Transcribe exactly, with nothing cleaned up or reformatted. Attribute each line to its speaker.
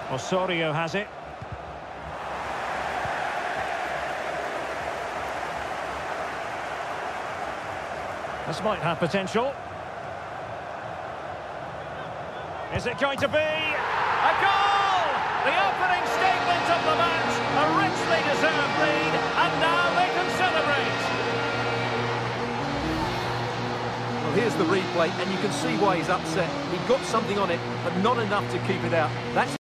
Speaker 1: Osorio has it. This might have potential. Is it going to be a goal? The opening statement of the match, a richly deserved lead, and now they can celebrate.
Speaker 2: Well, here's the replay, and you can see why he's upset. He got something on it, but not enough to keep it out. That's